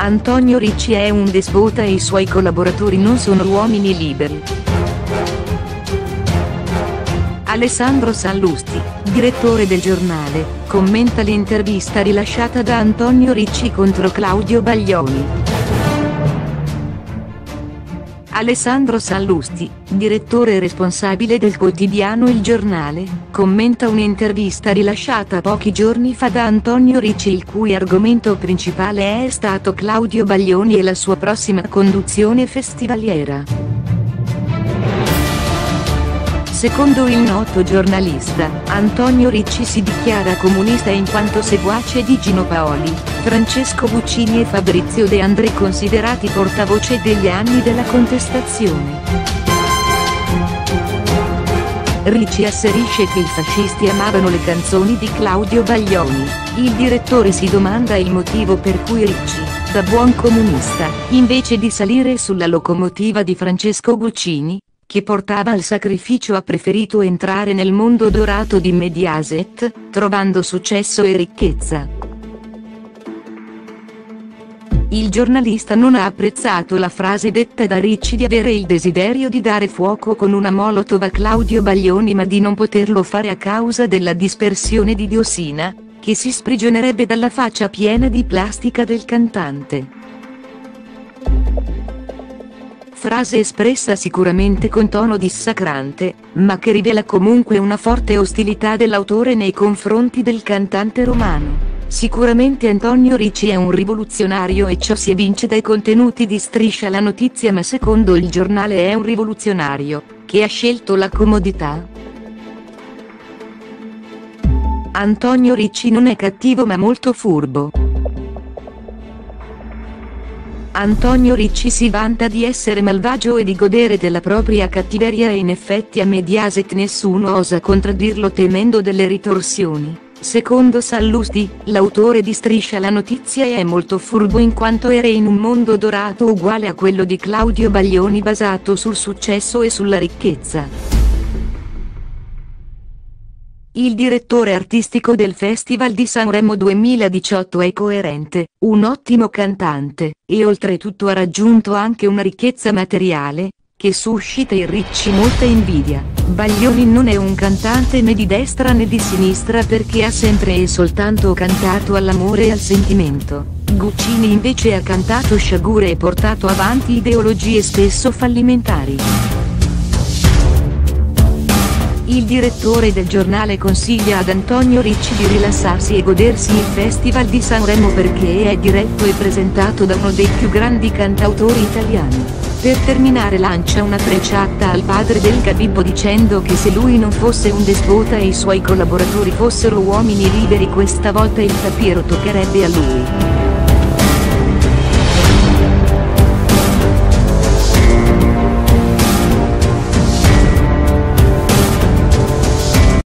Antonio Ricci è un despota e i suoi collaboratori non sono uomini liberi. Alessandro Sallusti, direttore del giornale, commenta l'intervista rilasciata da Antonio Ricci contro Claudio Baglioni. Alessandro Sallusti, direttore e responsabile del quotidiano Il Giornale, commenta un'intervista rilasciata pochi giorni fa da Antonio Ricci il cui argomento principale è stato Claudio Baglioni e la sua prossima conduzione festivaliera. Secondo il noto giornalista, Antonio Ricci si dichiara comunista in quanto seguace di Gino Paoli, Francesco Guccini e Fabrizio De André, considerati portavoce degli anni della contestazione. Ricci asserisce che i fascisti amavano le canzoni di Claudio Baglioni. Il direttore si domanda il motivo per cui Ricci, da buon comunista, invece di salire sulla locomotiva di Francesco Guccini, che portava al sacrificio, ha preferito entrare nel mondo dorato di Mediaset, trovando successo e ricchezza. Il giornalista non ha apprezzato la frase detta da Ricci di avere il desiderio di dare fuoco con una molotov a Claudio Baglioni ma di non poterlo fare a causa della dispersione di diossina, che si sprigionerebbe dalla faccia piena di plastica del cantante. Frase espressa sicuramente con tono dissacrante, ma che rivela comunque una forte ostilità dell'autore nei confronti del cantante romano. Sicuramente Antonio Ricci è un rivoluzionario e ciò si evince dai contenuti di Striscia la Notizia, ma secondo il giornale è un rivoluzionario, che ha scelto la comodità. Antonio Ricci non è cattivo ma molto furbo. Antonio Ricci si vanta di essere malvagio e di godere della propria cattiveria e in effetti a Mediaset nessuno osa contraddirlo temendo delle ritorsioni. Secondo Sallusti, l'autore di Striscia la Notizia è molto furbo in quanto era in un mondo dorato uguale a quello di Claudio Baglioni basato sul successo e sulla ricchezza. Il direttore artistico del Festival di Sanremo 2018 è coerente, un ottimo cantante, e oltretutto ha raggiunto anche una ricchezza materiale, che suscita in Ricci molta invidia. Baglioni non è un cantante né di destra né di sinistra perché ha sempre e soltanto cantato all'amore e al sentimento. Guccini invece ha cantato sciagure e portato avanti ideologie spesso fallimentari. Il direttore del giornale consiglia ad Antonio Ricci di rilassarsi e godersi il Festival di Sanremo perché è diretto e presentato da uno dei più grandi cantautori italiani. Per terminare lancia una frecciata al padre del Gabibbo dicendo che se lui non fosse un despota e i suoi collaboratori fossero uomini liberi questa volta il tapiro toccherebbe a lui.